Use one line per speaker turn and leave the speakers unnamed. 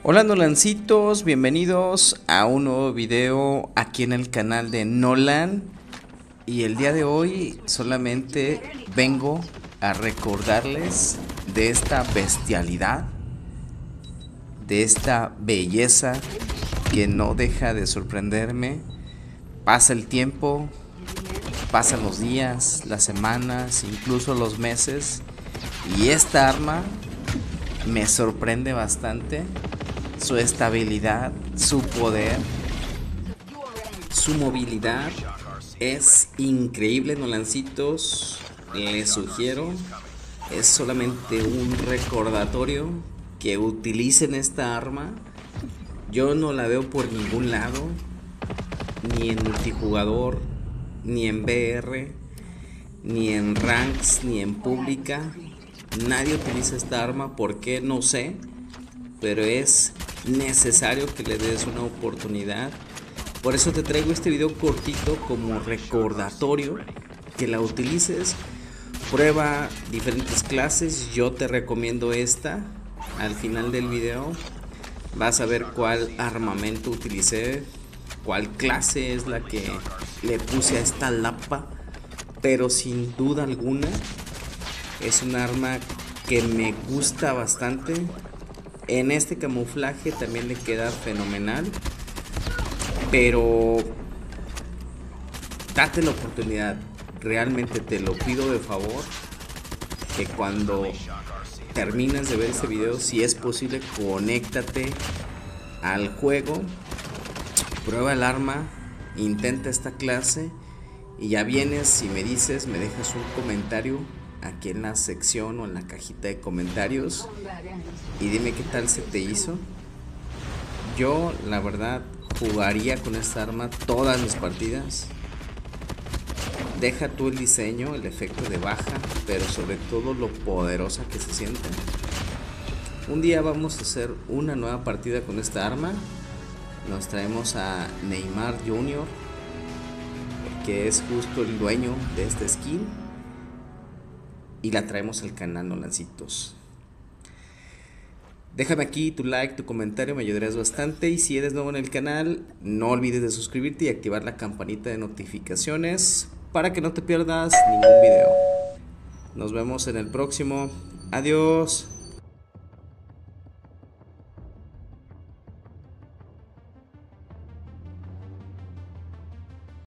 Hola Nolancitos, bienvenidos a un nuevo video aquí en el canal de Nolan. Y el día de hoy solamente vengo a recordarles de esta bestialidad, de esta belleza que no deja de sorprenderme. Pasa el tiempo, pasan los días, las semanas, incluso los meses, y esta arma me sorprende bastante. Su estabilidad, su poder, su movilidad es increíble, Nolancitos. Les sugiero, es solamente un recordatorio que utilicen esta arma. Yo no la veo por ningún lado, ni en multijugador, ni en VR, ni en ranks, ni en pública. Nadie utiliza esta arma, ¿por qué? No sé, pero es necesario que le des una oportunidad. Por eso te traigo este video cortito como recordatorio, que la utilices. Prueba diferentes clases, yo te recomiendo esta. Al final del video vas a ver cuál armamento utilicé, cuál clase es la que le puse a esta lapa, pero sin duda alguna es un arma que me gusta bastante. En este camuflaje también le queda fenomenal, pero date la oportunidad, realmente te lo pido de favor, que cuando termines de ver este video, si es posible, conéctate al juego, prueba el arma, intenta esta clase y ya vienes y me dices, me dejas un comentario aquí en la sección o en la cajita de comentarios y dime qué tal se te hizo. Yo la verdad jugaría con esta arma todas mis partidas. Deja tú el diseño, el efecto de baja, pero sobre todo lo poderosa que se siente. Un día vamos a hacer una nueva partida con esta arma. Nos traemos a Neymar Jr., que es justo el dueño de esta skin, y la traemos al canal, Nolancitos. Déjame aquí tu like, tu comentario, me ayudarías bastante. Y si eres nuevo en el canal, no olvides de suscribirte y activar la campanita de notificaciones para que no te pierdas ningún video. Nos vemos en el próximo. Adiós.